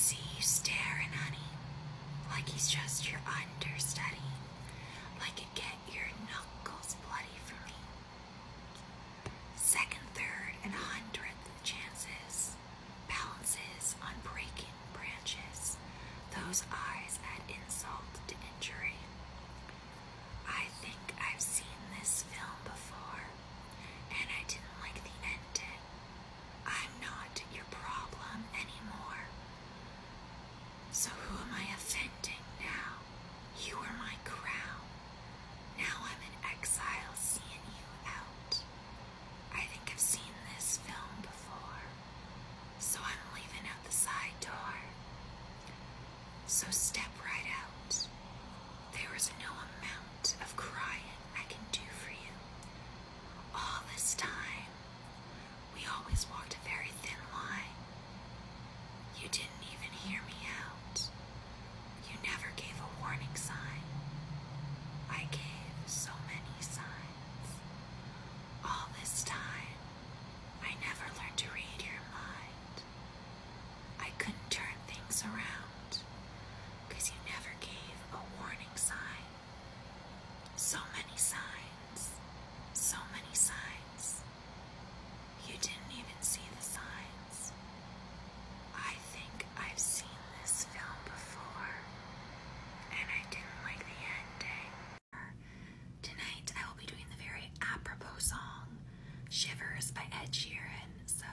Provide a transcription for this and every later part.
see you staring, honey, like he's just your understudy, like it get your knuckles bloody for me. Second, third, and 100th chances, balances on breaking branches, those eyes add insult to injury. I think I've seen this film before, and I didn't like the ending. I'm not your problem anymore. So who am I offending now? You were my crown. Now I'm in exile seeing you out. I think I've seen this film before, so I'm leaving out the side door. So step right out. There is no amount of crying I can do for you. All this time, we always walked a very thin line. You didn't even hear me out. You never gave a warning sign. I gave so many signs. All this time, I never learned to read your mind. I couldn't turn things around, 'cause you never gave a warning sign. So many signs. So many signs. You didn't even see the signs. I think I've seen this film before, and I didn't like the ending. Tonight I will be doing the very apropos song, Shivers by Ed Sheeran, so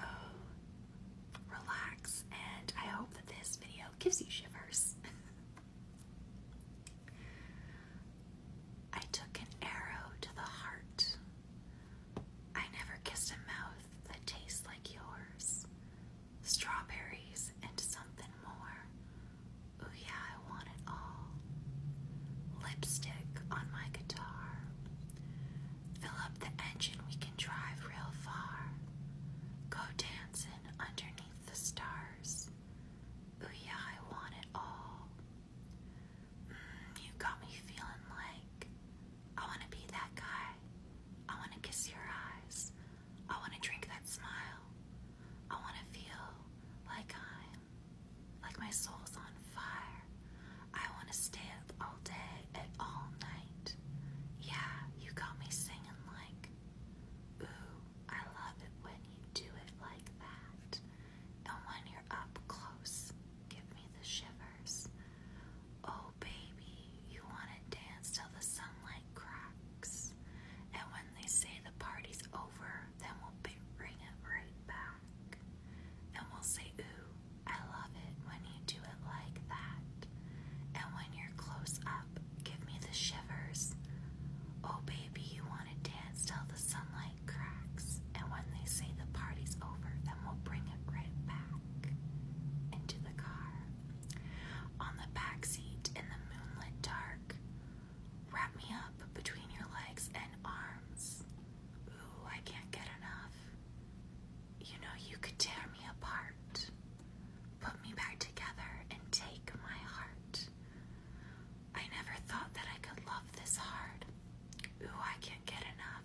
relax, and I hope that this video gives you shivers. I took an arrow to the heart. I never kissed a mouth that tastes like yours. Strawberries and something more. Oh yeah, I want it all. Lipstick on my guitar. Fill up the engine, we can drive real far. Go dancing underneath the stars. Oh yeah, I want it all. You got me feeling like I want to be that guy. I want to kiss your eyes. I want to drink that smile. I want to feel like my soul's on fire. I want to stay up all day and all night. Yeah, you got me singing like, ooh, I love it when you do it like that. And when you're up close, give me the shivers. Oh baby, you want to dance till the sunlight cracks. And when they say the party's over, then we'll bring it right back. And we'll say, ooh, I love it when you do it like that. And when you're close up, give me the shivers. Oh baby, you want to dance till the sunlight cracks. And when they say the party's over, then we'll bring it right back into the car. On the back seat in the moonlit dark, wrap me up between your legs and arms. Ooh, I can't get enough. You know you could tear me apart. Put me back together and take my heart. I never thought that I could love this hard. Ooh, I can't get enough.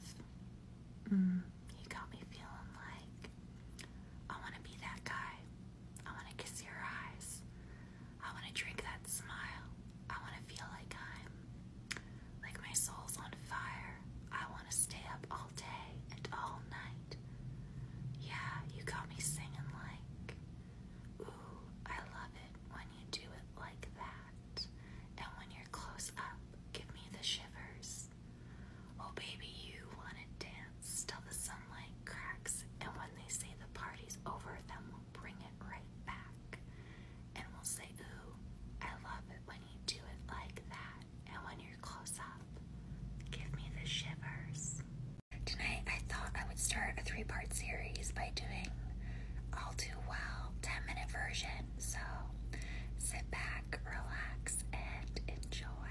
You got me feeling like I want to be that guy. I want to kiss your eyes. I want to drink that smile. I want to feel like my soul's on fire. I want to stay up all day and all night. Yeah, you got me singing like, ooh, I love it when you do it like that. And when you're close up, give me the shivers. Oh baby, you want to dance till the sunlight cracks. And when they say the party's over, then we'll bring it right back. And we'll say, ooh, I love it when you do it like that. And when you're close up, give me the shivers. Tonight I thought I would start a 3-part series by doing All Too Well 10-minute version. So sit back, relax, and enjoy.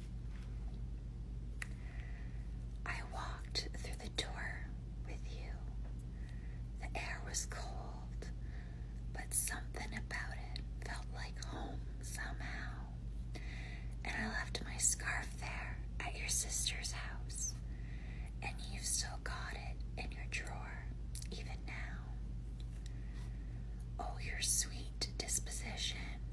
I walked through the door with you. The air was cold, but something about it felt like home somehow. And I left my scarf there at your sister's house, and you've still got it in your drawer, even now. Oh, your sweet disposition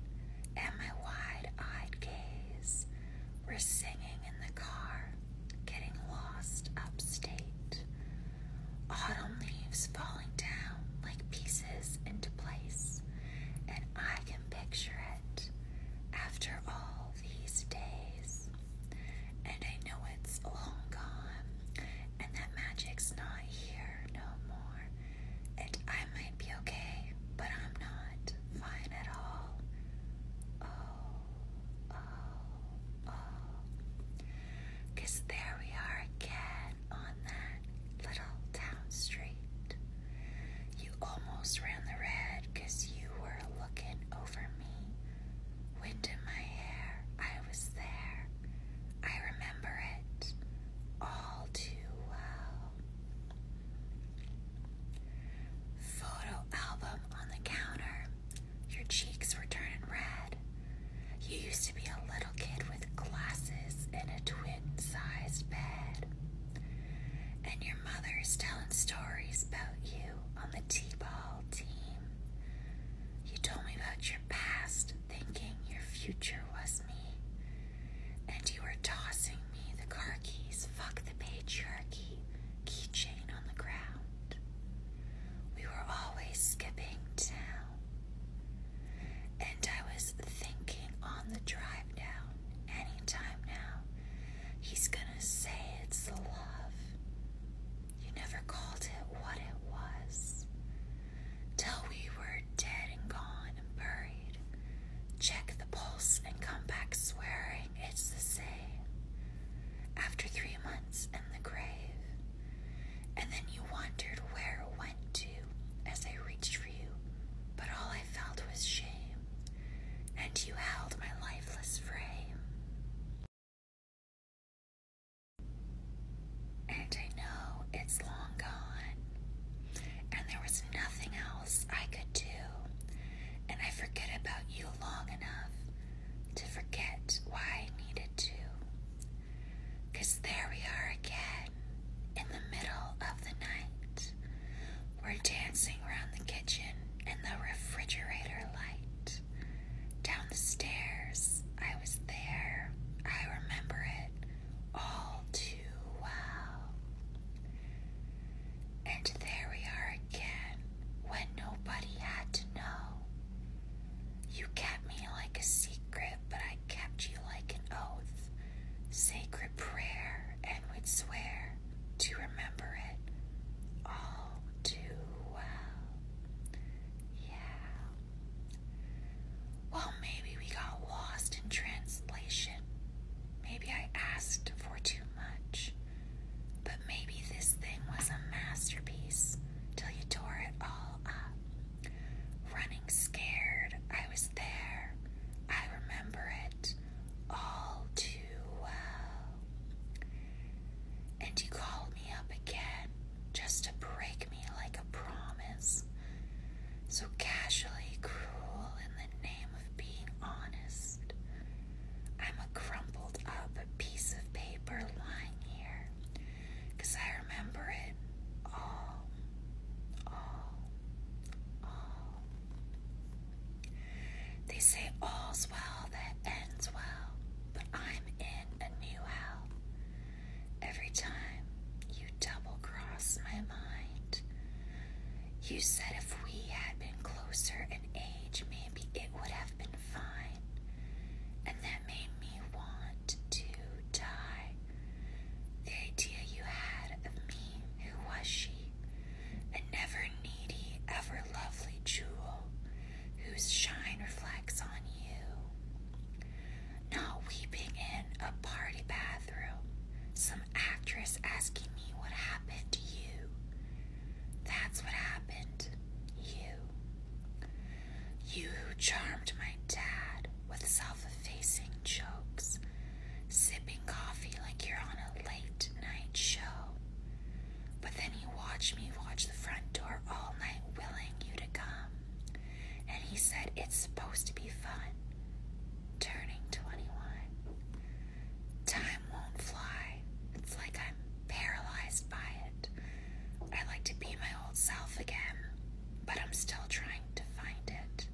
stories about you on the T-ball team. You told me about your past, thinking your future was me. And you were tossing me the car keys, fuck the patriarchy, keychain on the ground. We were always skipping town. And I was thinking on the drive down, anytime now, he's gonna say it's the love. You never called it what it was. Till we were dead and gone and buried. Check the pulse and come back swearing it's the same. After 3 months in the grave. And then you wondered where it went to as I reached for you. But all I felt was shame. And you held my lifeless frame. And I know it's long gone. And there was nothing else I could do. And I forget about you long enough to forget why I needed to. 'Cause there we are again, in the middle of the night. We're dancing around the kitchen in the refrigerator light. Down the stairs, I was there. I remember it all too well. And there we are again, when nobody had to know. You kept me like a secret, but I kept you like an oath. Sacred prayer, and would swear to remember it all too well. Yeah. Well, maybe we got lost in translation. Maybe I asked for too much. But maybe this thing was a masterpiece till you tore it all up. Running scared, I was there. I remember it all too well. And you called me up again just to break me like a promise. So casually cruel in the name of being honest. I'm a crumpled up piece of paper lying here. 'Cause I remember it all. They say all's well that ends well, but I'm in a new hell. Every time you double cross my mind. You said if we had been closer in age, maybe it would have been fine. And that made me want to die. The idea you had of me, who was she? A never needy, ever lovely jewel, whose shine reflects on you. Not weeping in a party bathroom, some actress asking me what happened to you. That's what happened. You who charmed my dad with self-effacing jokes, sipping coffee like you're on a late night show. But then he watched me watch the front door all night willing you to come. And he said it's supposed to be fun. Turning 21. Time won't fly. It's like I'm paralyzed by it. I like to be my old self again, but I'm still trying to find it.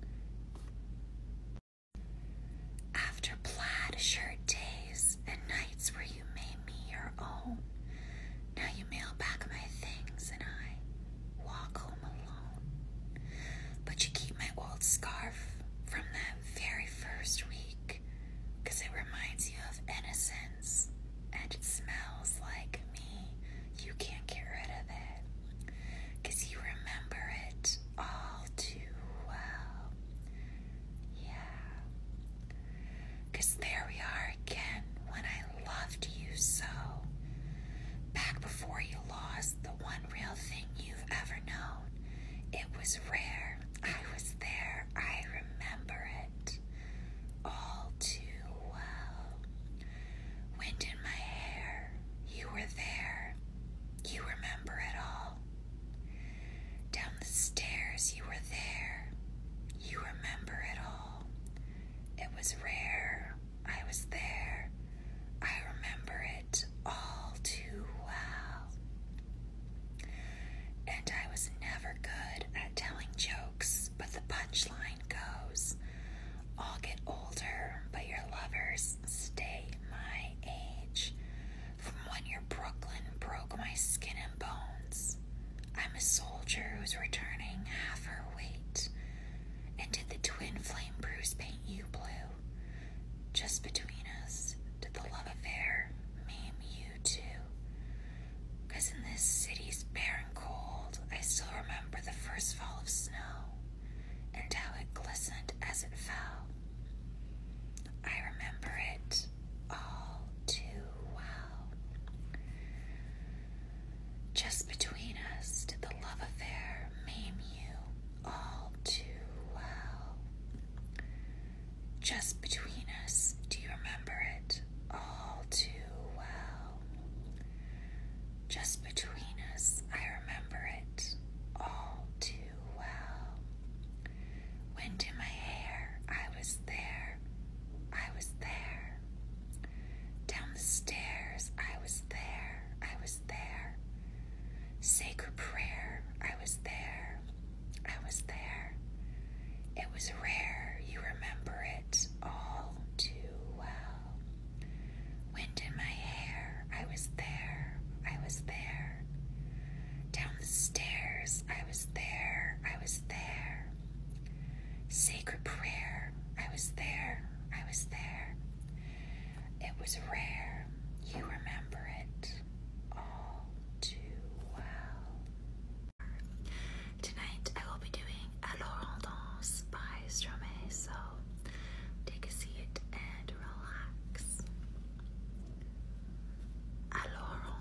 After plaid shirt days and nights where you made me your own, now you mail back my things and I walk home alone. But you keep my old scarf from that very first week, 'cause it reminds you of innocence, and it smells like me. You can't get rid of it, 'cause you remember it all too well. Yeah. 'Cause there we are again when I loved you so. Back before you lost the one real thing you've ever known. It was rare. I was there. I remember it all too well. Wind in my hair. You were there. You remember it all. Down the stairs, you were there. You remember it all. It was rare. I was there. I remember it all too well. was never good at telling jokes, but the punchline goes, I'll get older, but your lovers stay my age. From when your Brooklyn broke my skin and bones, I'm a soldier who's returning half her weight. And did the twin flame bruise paint you blue? Just between us, did the love affair maim you too? 'Cause in this city's barren cold, I still remember the first fall of snow and how it glistened as it fell. I remember it all too well. Just between us, did the love affair maim you all too well? Just between us, do you remember it all too well? Just between us, I remember it all too well. Wind in my hair, I was there, I was there. Down the stairs, I was there, I was there. Sacred prayer, I was there, I was there. It was rare, you remember it all too well. Wind in my hair, I was there, I was there. Down the stairs, I was there, I was there. Sacred prayer, I was there, I was there. It was rare, you remember it all too well. Tonight I will be doing Alors on danse by Stromae, so take a seat and relax. Alors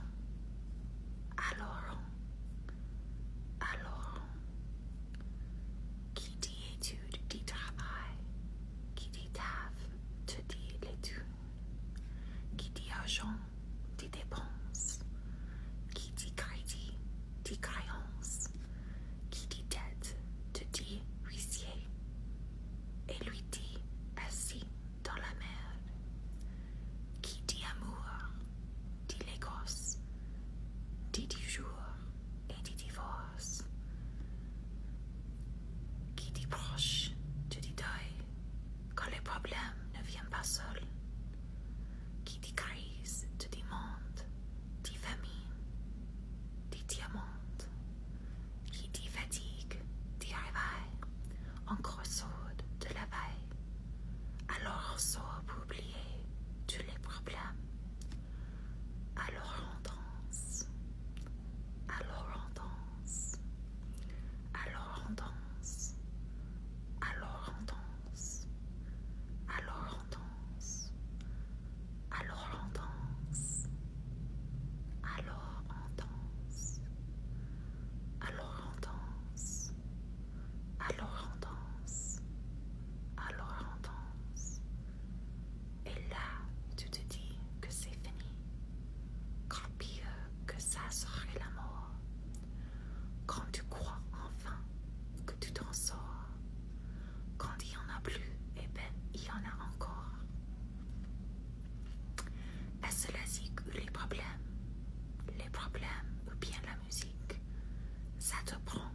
on, alors on. Qui dit étude dit travail, qui dit taf te dit l'étude, qui dit argent dit dépenses, qui dit crédit dit créance, qui dit dette te dit huissier, et lui dit assis dans la merde, qui dit amour dit les gosses, dit du jour et dit divorce, qui dit proche te dit deuil quand les problèmes ne viennent pas seuls, qui dit crise te dit monde, dit famine, dit diamante, qui dit fatigue dit réveil, encore sourde de la veille, alors on sort pour oublier tous les problèmes. Alors on danse, alors on danse, alors on danse, alors on danse, alors on danse, alors on danse, alors on danse, alors on danse, alors on danse, alors on danse. Et là, tu te dis que c'est fini. Quand pire que ça serait la mort. Quand tu crois enfin que tu t'en sors. Quand il n'y en a plus, eh ben, il y en a encore. Est-ce la zig ou les problèmes ou bien la musique? Ça te prend